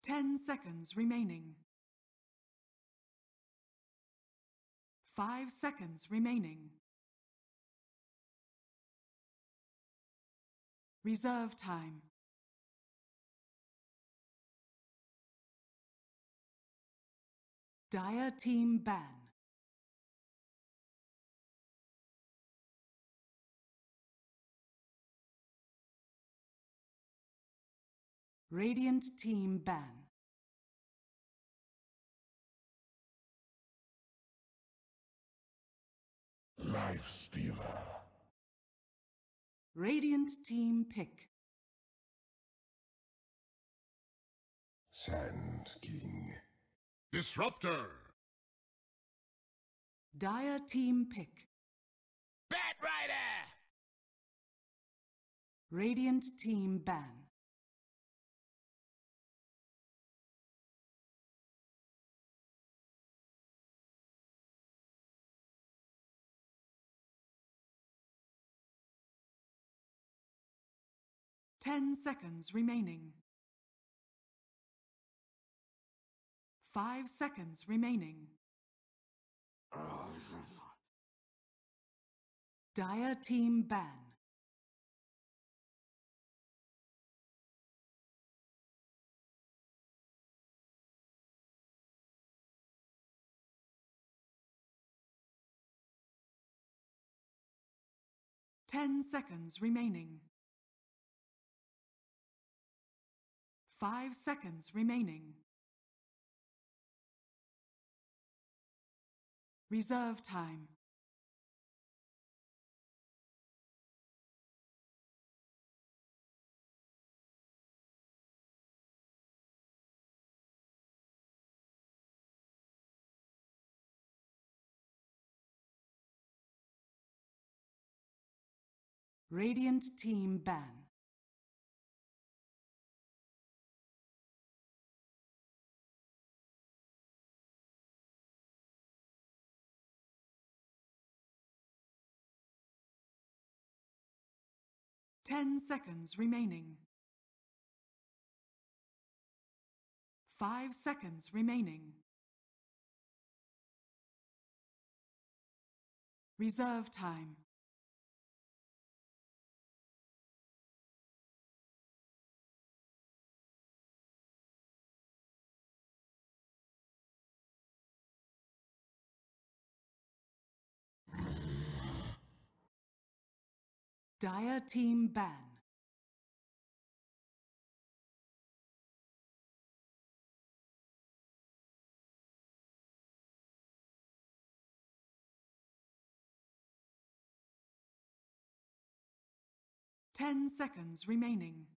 10 seconds remaining. 5 seconds remaining. Reserve time. Dire team ban. Radiant team ban. Life Stealer. Radiant team pick. Sand King. Disruptor. Dire team pick. Bat Rider. Radiant team ban. Ten seconds remaining. 5 seconds remaining. Dire team ban. Ten seconds remaining. 5 seconds remaining. Reserve time. Radiant team ban. Ten seconds remaining. 5 seconds remaining. Reserve time. Dire team ban. Ten seconds remaining.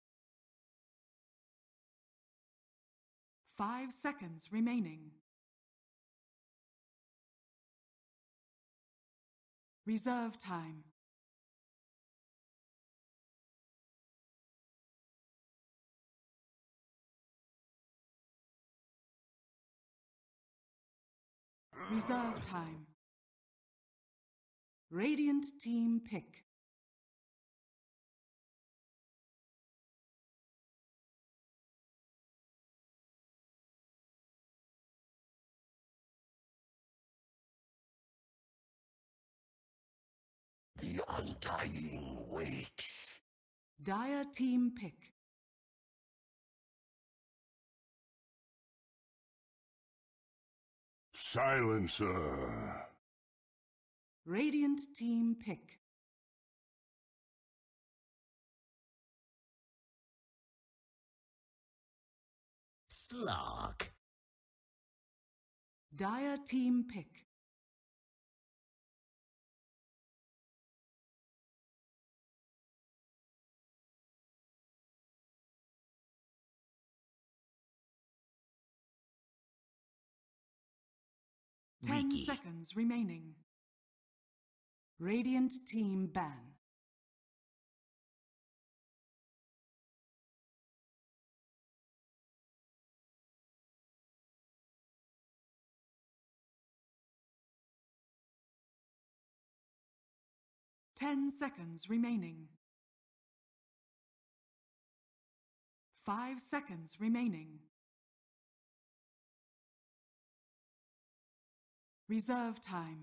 5 seconds remaining. Reserve time. Reserve time. Radiant team pick. The Undying waits. Dire team pick. Silencer. Radiant team pick. Slog. Dire team pick. Ten Ricky. seconds remaining. Radiant team ban. Ten seconds remaining. 5 seconds remaining. Reserve time.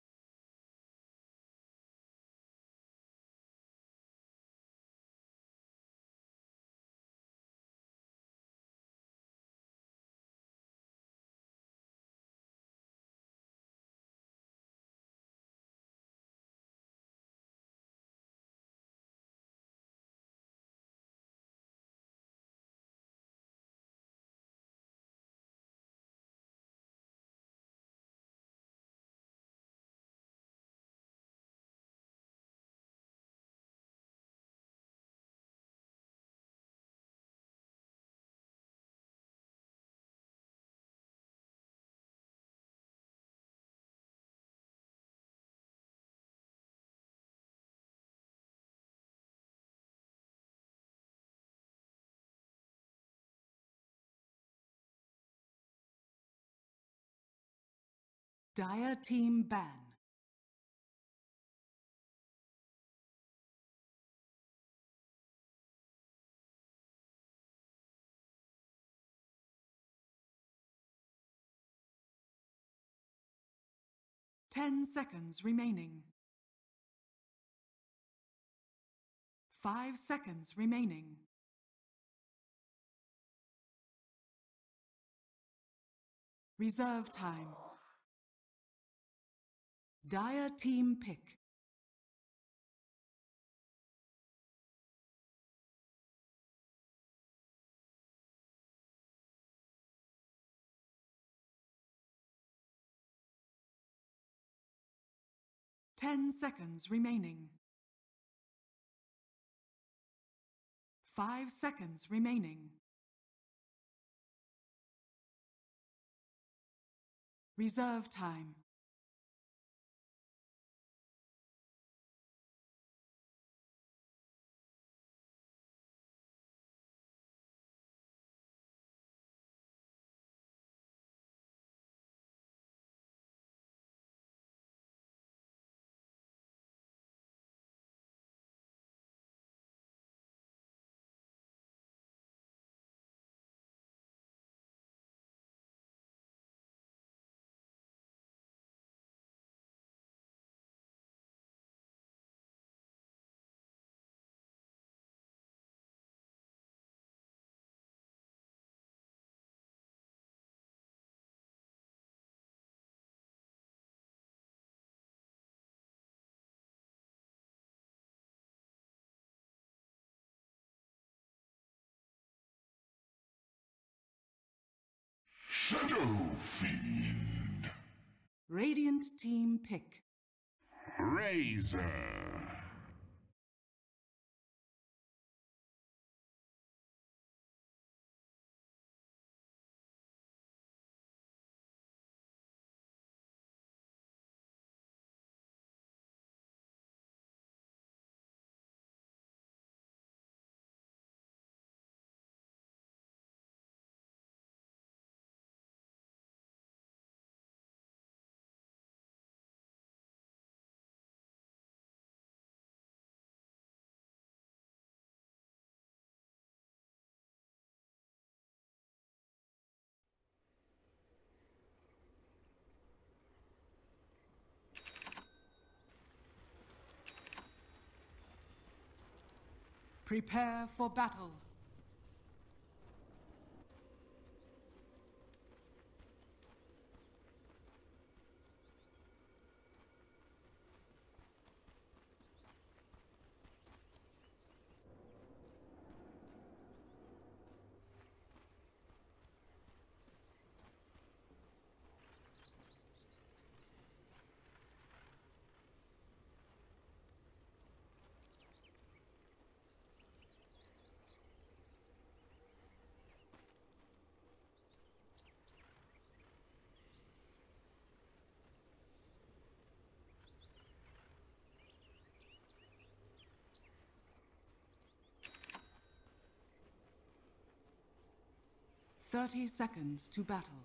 Dire team ban. Ten seconds remaining. 5 seconds remaining. Reserve time. Dire team pick. Ten seconds remaining. 5 seconds remaining. Reserve time. Shadow Fiend. Radiant team pick. Razor. Prepare for battle. Thirty seconds to battle.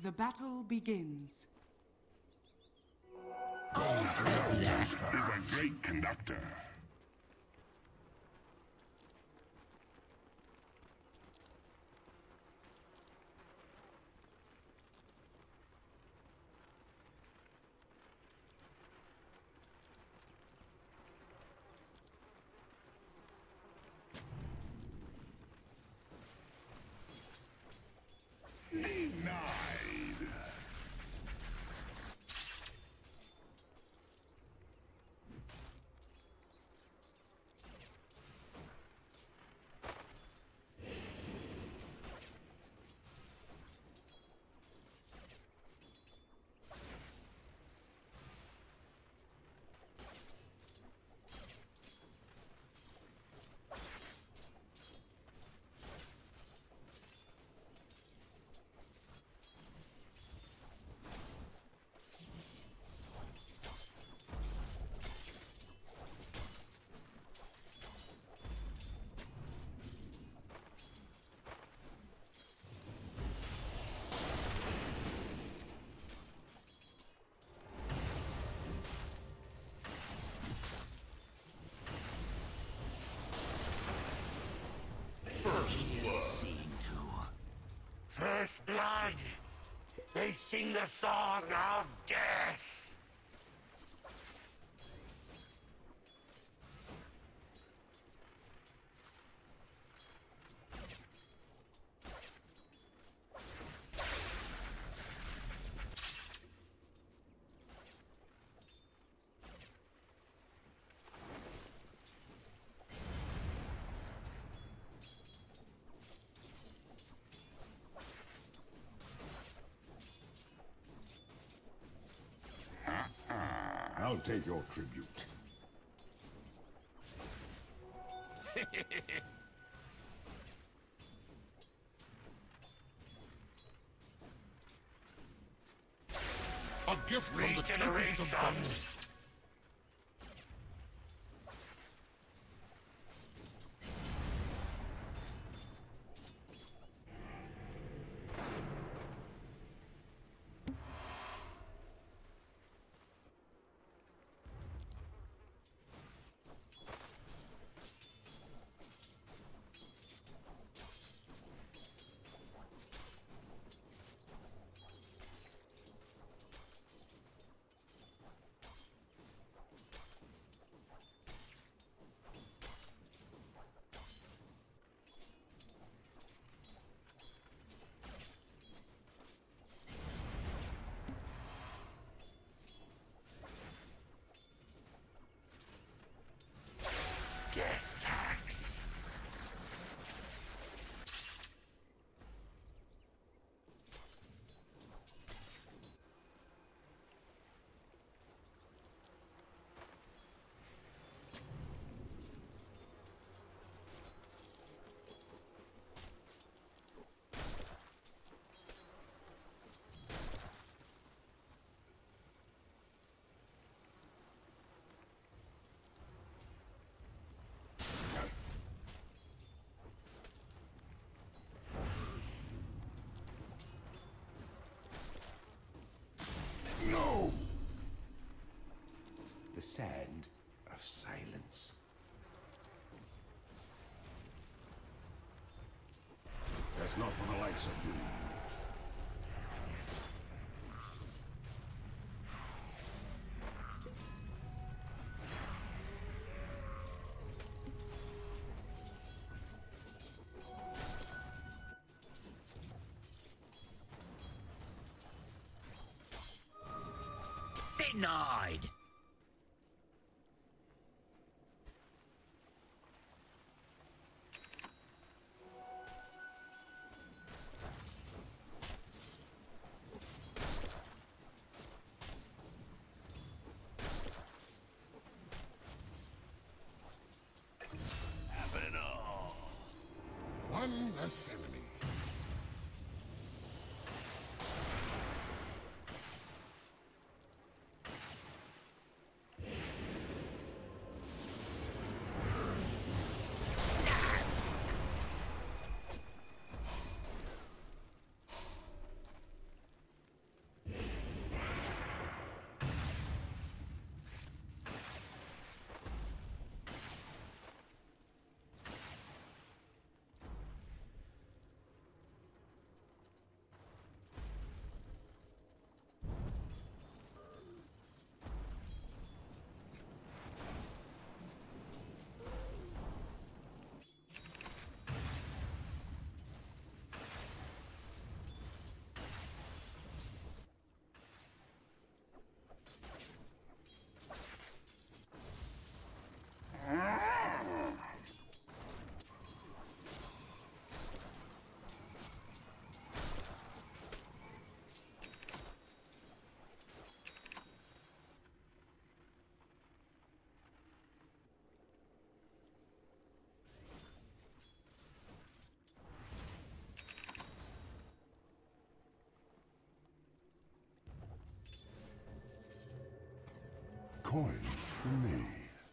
The battle begins. Is a great conductor. Denied. First blood! They sing the song of death! I'll take your tribute. A gift from the tempest of thunder. Death tax! No! The sand of silence. That's not for the likes of you. Denied! One less enemy. coin for me.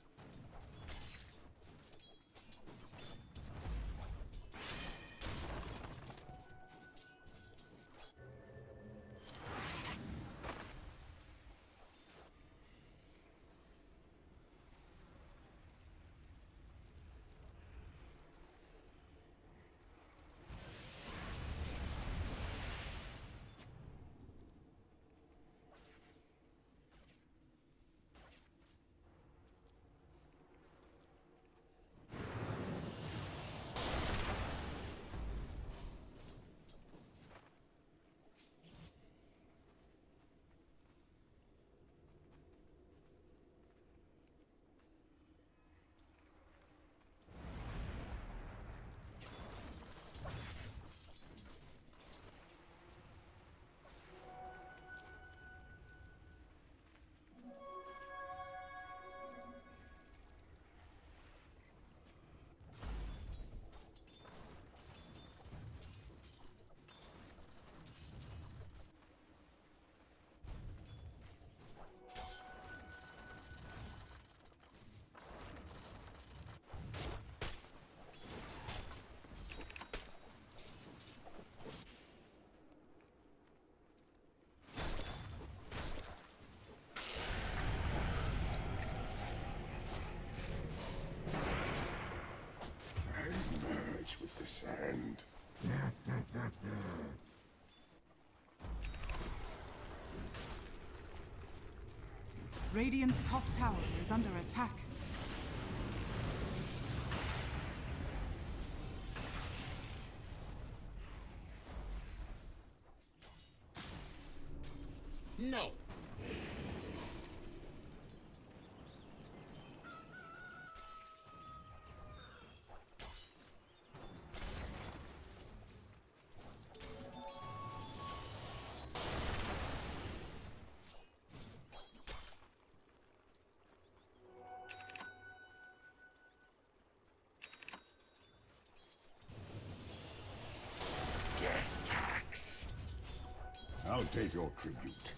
With the sand. Radiant's top tower is under attack. No. Death tax. I'll take your tribute.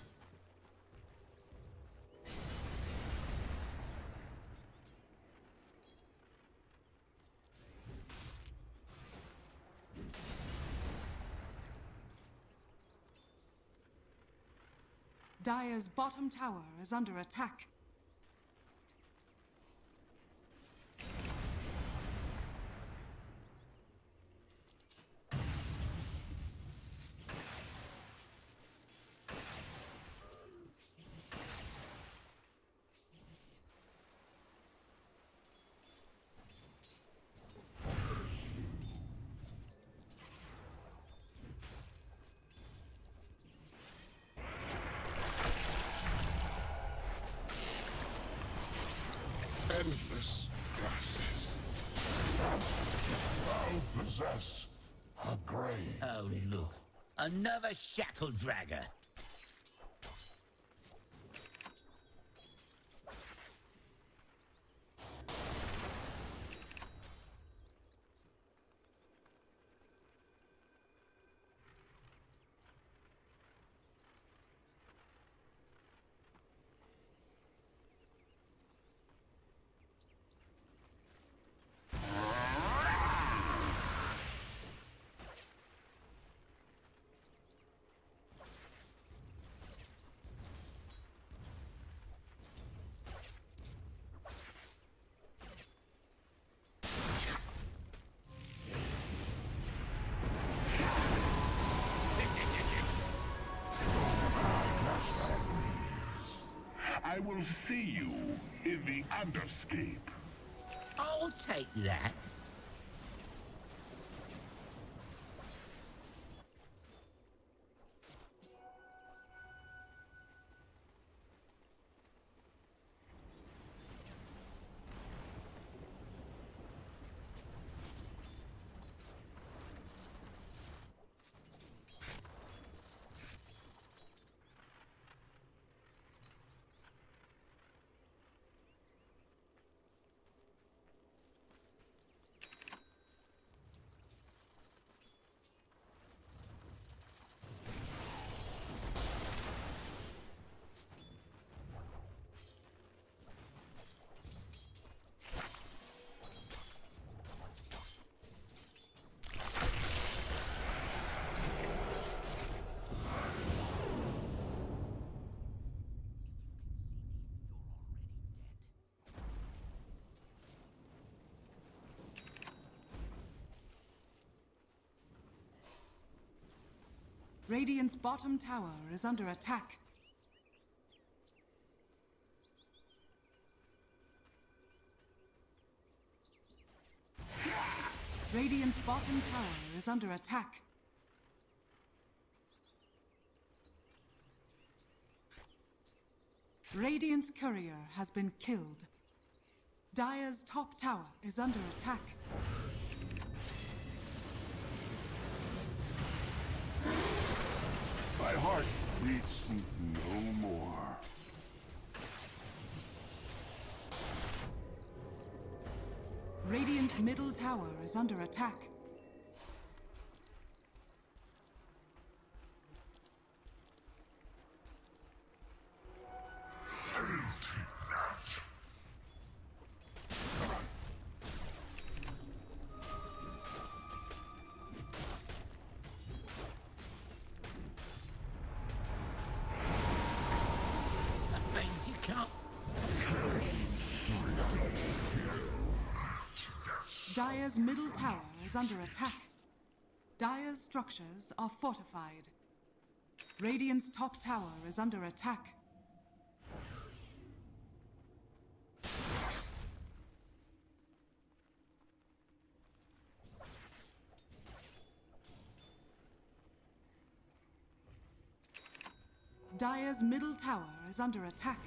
Dire's bottom tower is under attack. Endless gases. Thou possess a grave. Oh, look. Another shackle dragger. I will see you in the Underscape. I'll take that. Radiant's bottom tower is under attack. Radiant's bottom tower is under attack. Radiant's courier has been killed. Dire's top tower is under attack. My heart beats no more. Radiant's middle tower is under attack. Some things you can't. Dire's middle tower is under attack. Dire's structures are fortified. Radiant's top tower is under attack. Dire's middle tower is under attack.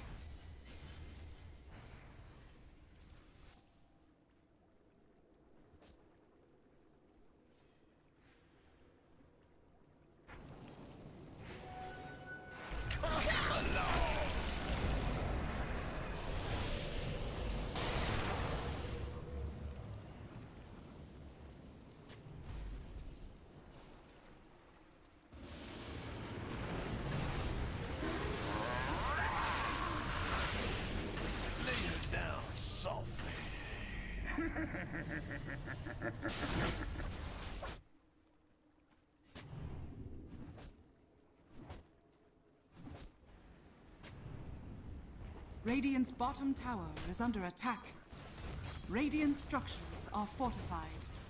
Radiant's bottom tower is under attack. Radiant structures are fortified.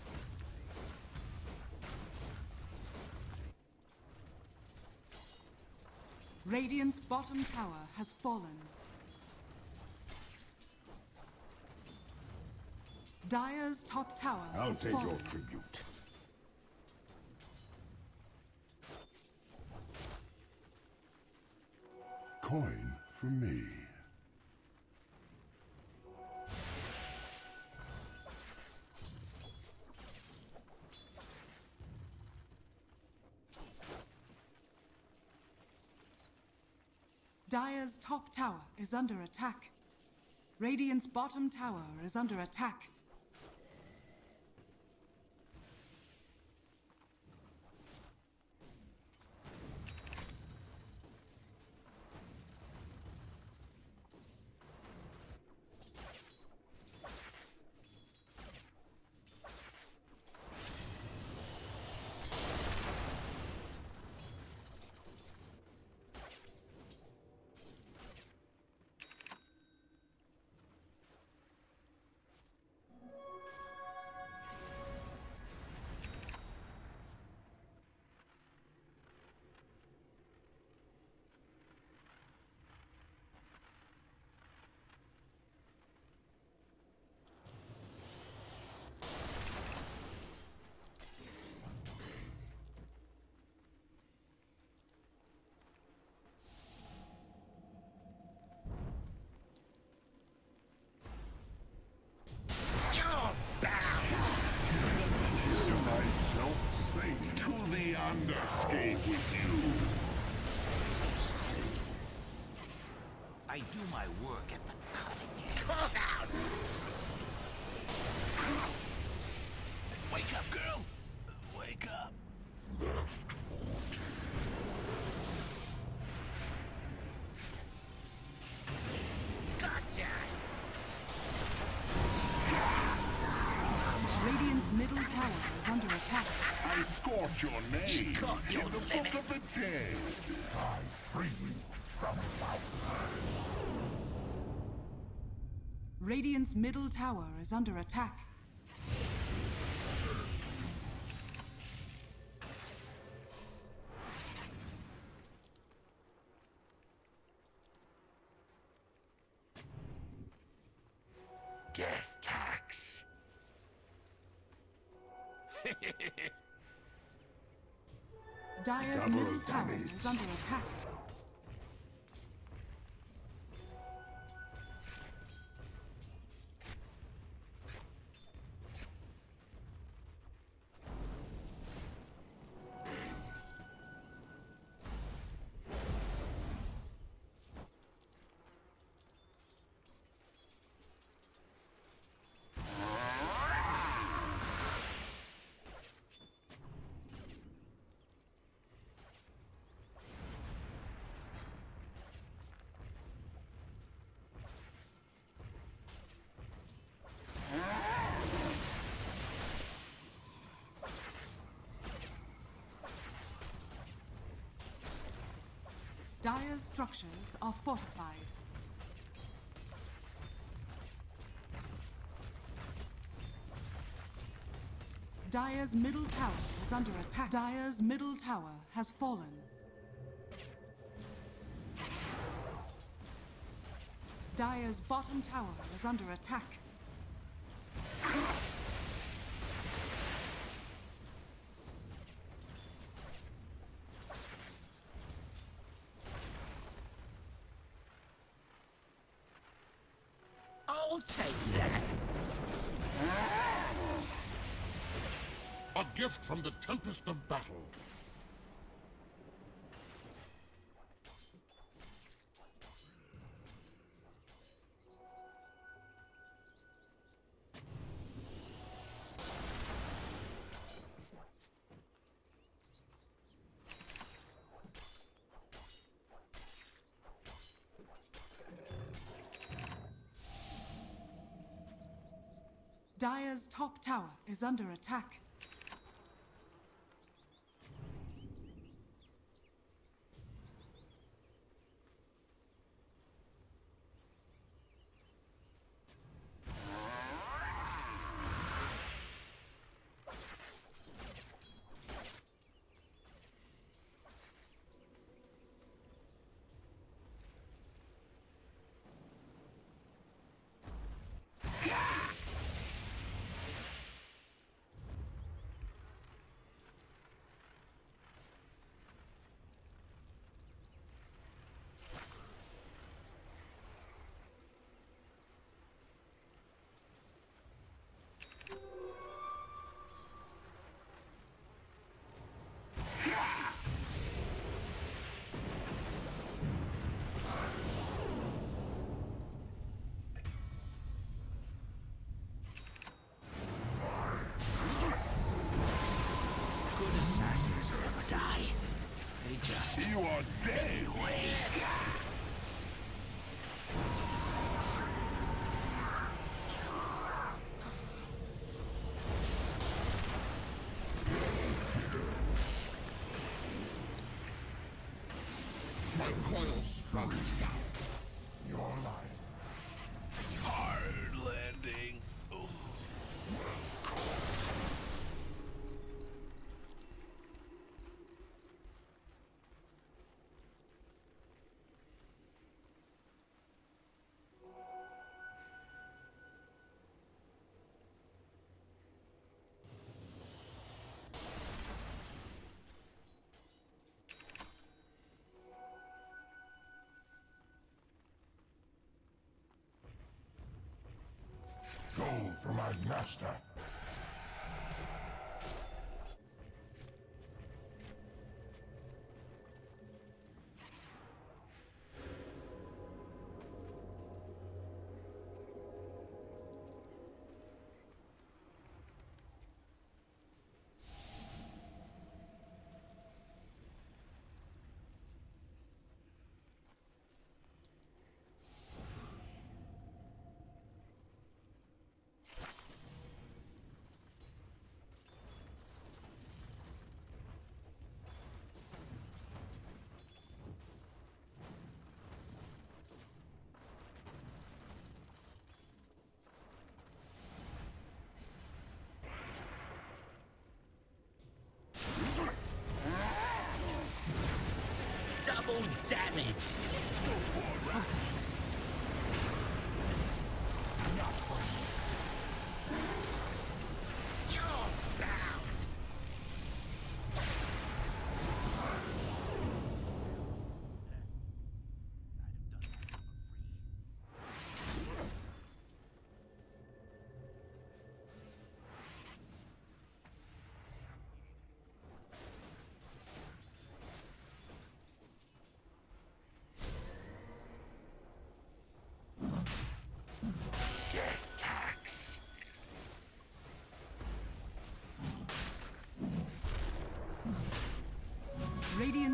Radiant's bottom tower has fallen. Dire's top tower I'll has take fallen. your tribute. Coin for me. Dire's top tower is under attack. Radiant's bottom tower is under attack. To the underscape with you. I do my work at the cutting edge. Come out! Wake up, girl! Wake up! Left 40. Gotcha! Radiant's middle tower is under attack. I scorch your name You caught your in the limit. Book of the Dead. I free you from power. Radiant's middle tower is under attack. death tax. Dire's Double middle tower damage. is under attack. Dire's structures are fortified. Dire's middle tower is under attack. Dire's middle tower has fallen. Dire's bottom tower is under attack. I'll take that. A gift from the tempest of battle. Dire's top tower is under attack. Good assassins never die. They just You are dead! away. My coil runs down. Your life. Hard landing. Ooh. Gold for my master.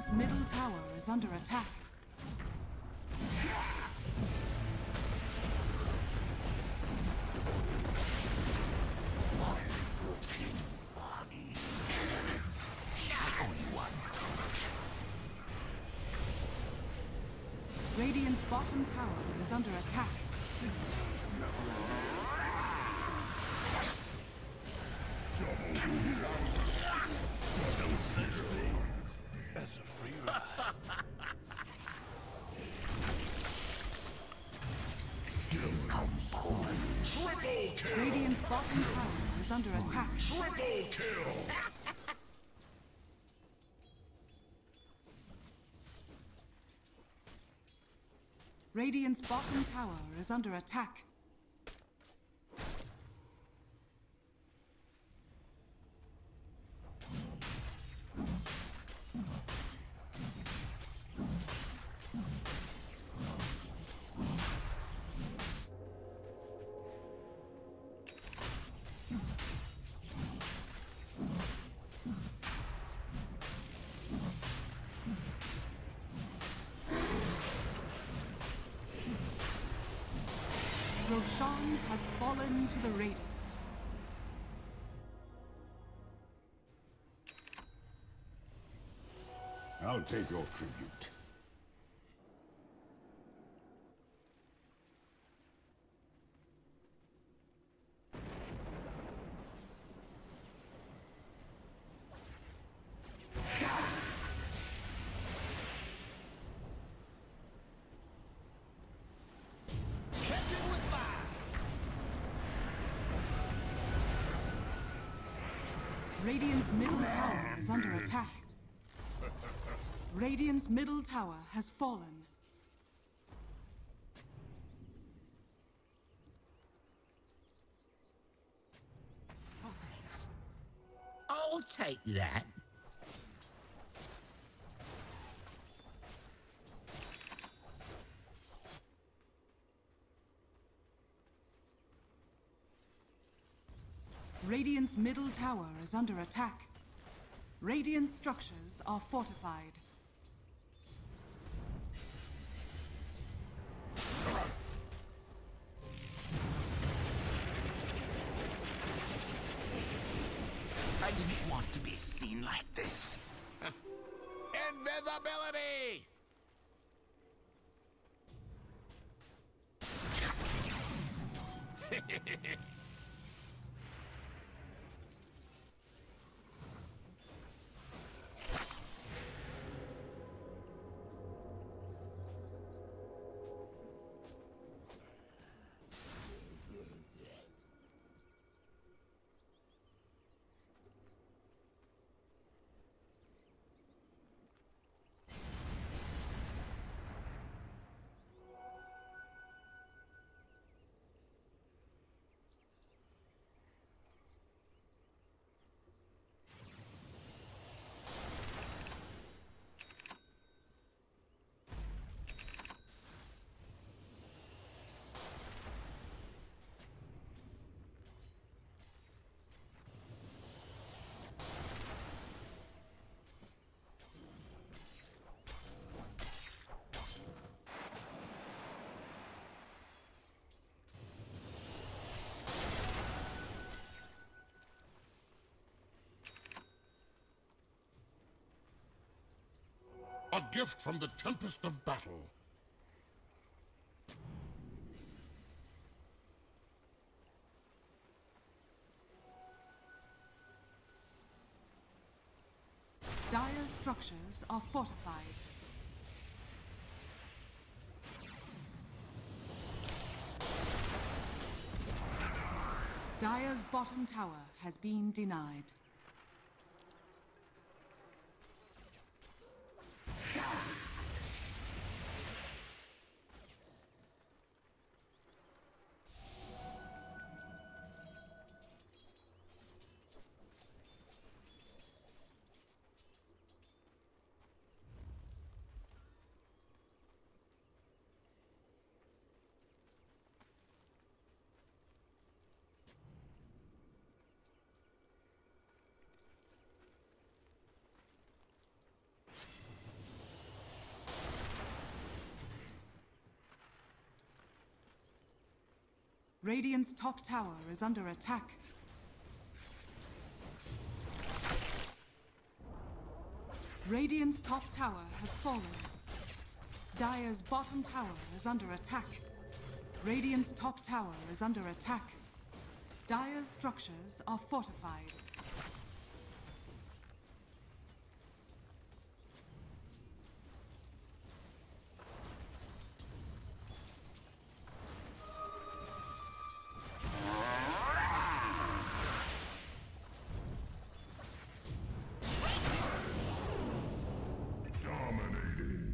Radiant's middle tower is under attack. Radiant's bottom tower is under attack. No such thing as a free ride. Triple kill! Radiant's bottom tower is under attack. Triple kill! Radiant's bottom tower is under attack. Roshan has fallen to the Radiant. I'll take your tribute. Radiant's middle tower is under attack. Radiant's middle tower has fallen. Oh, thanks. I'll take that. Radiant's middle tower is under attack. Radiant structures are fortified. I didn't want to be seen like this. Invisibility! A gift from the tempest of battle. Dire's structures are fortified. Dire's bottom tower has been denied. Radiant's top tower is under attack. Radiant's top tower has fallen. Dire's bottom tower is under attack. Radiant's top tower is under attack. Dire's structures are fortified. Dominating.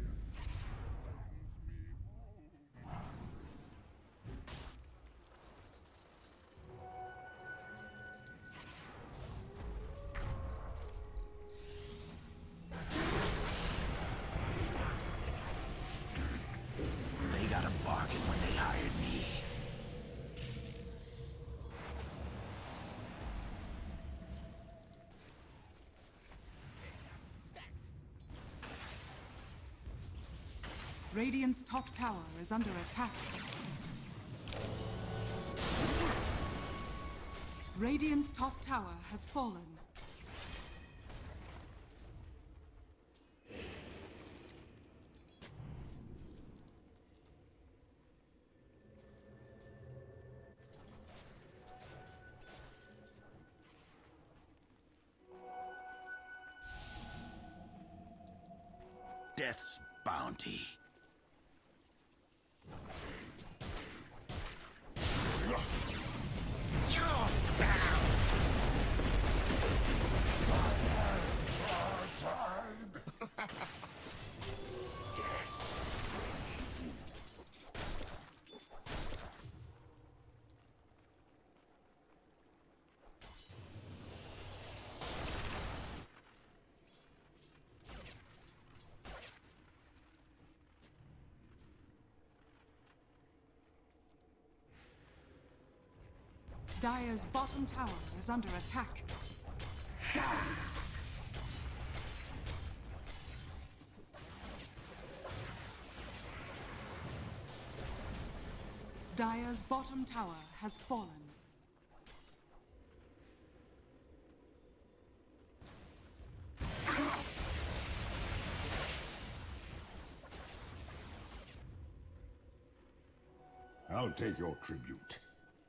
They got a bargain when they hired me. Radiant's top tower is under attack. Radiant's top tower has fallen. Death's bounty. Dire's bottom tower is under attack. Dire's bottom tower has fallen. I'll take your tribute.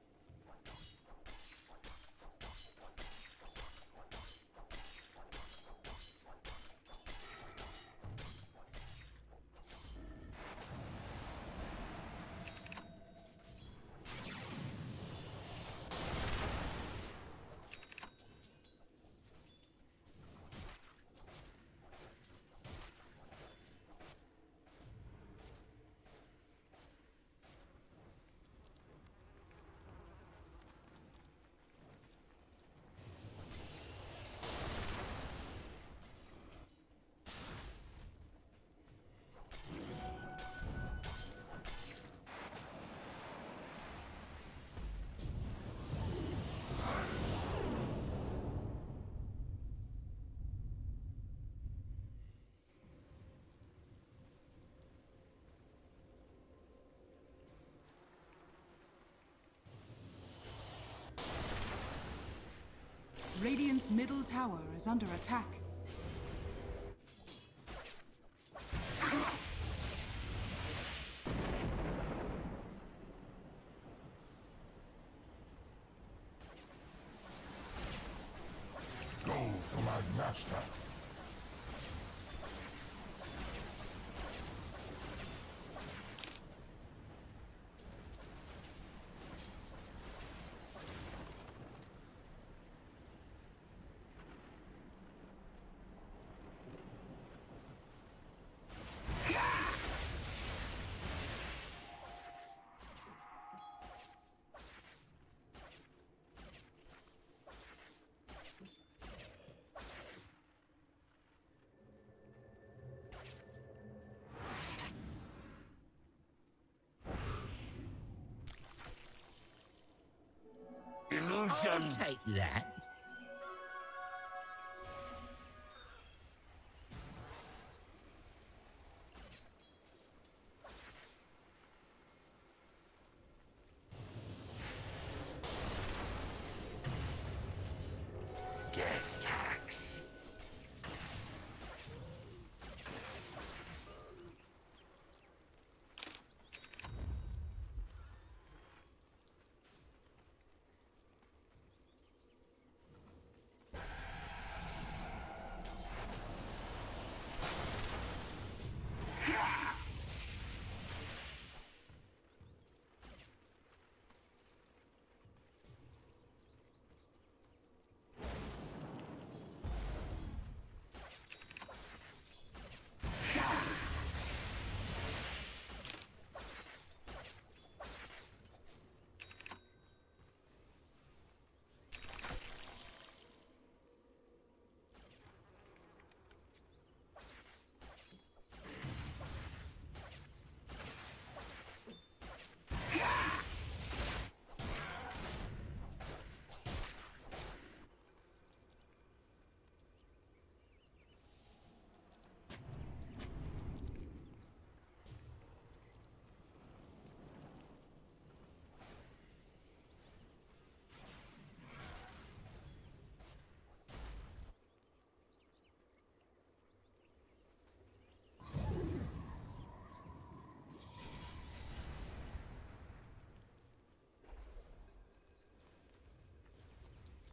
Radiant's middle tower is under attack. Go for my master. Illusion. I'll take that.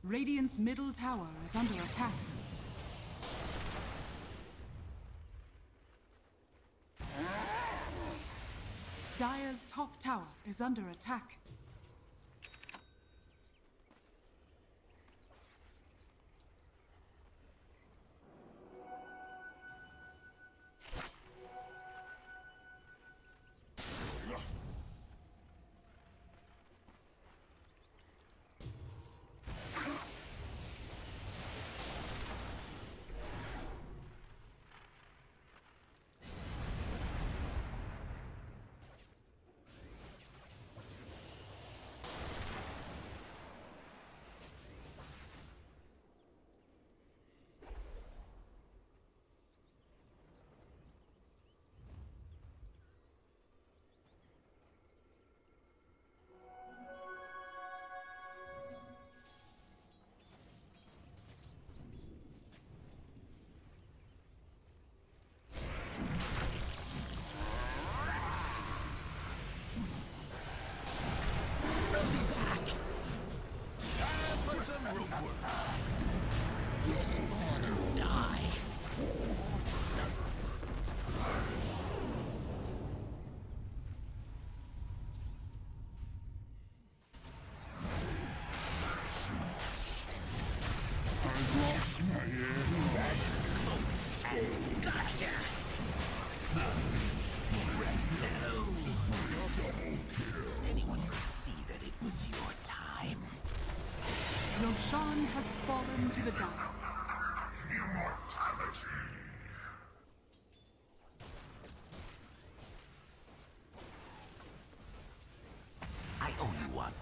Radiant's middle tower is under attack. Dire's top tower is under attack. You spawn and die. I lost my head. Gotcha! Anyone could see that it was your time. Roshan has fallen to the dark. Immortality. I owe you one.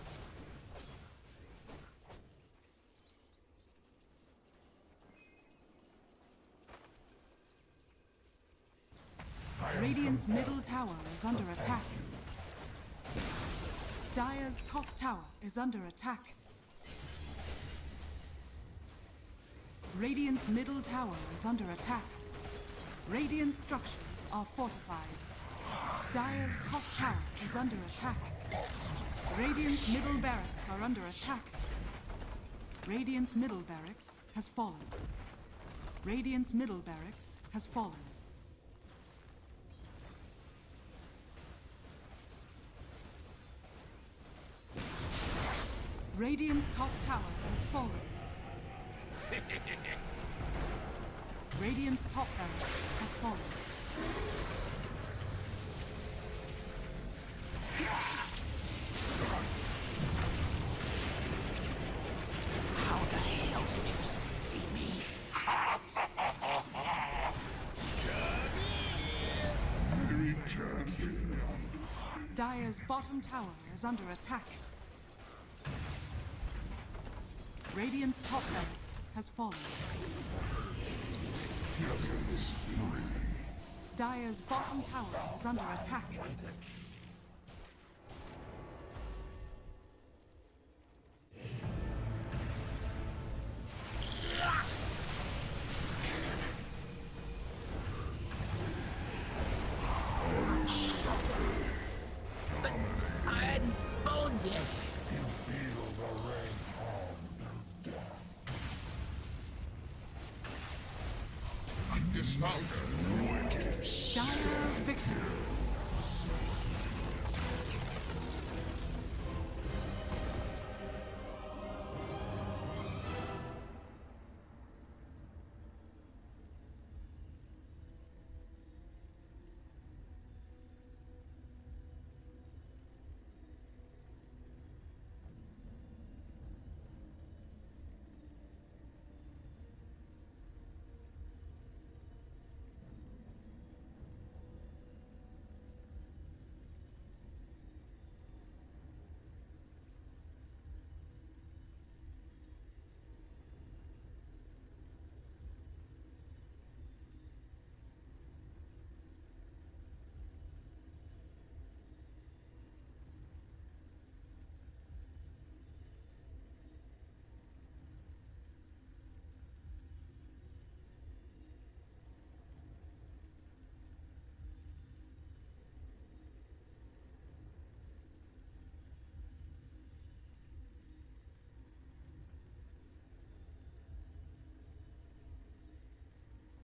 Radiant's middle tower is under attack. Dire's top tower is under attack. Radiant's middle tower is under attack. Radiant structures are fortified. Dire's top tower is under attack. Radiant's middle barracks are under attack. Radiant's middle barracks has fallen. Radiant's middle barracks has fallen. Radiant's top tower has fallen. Radiant's top barracks has fallen. How the hell did you see me? I return to the Dire's bottom tower is under attack. Radiant's top barracks has fallen. Dire's bottom tower is under attack. But I hadn't spawned yet. Dismount. Dire victory.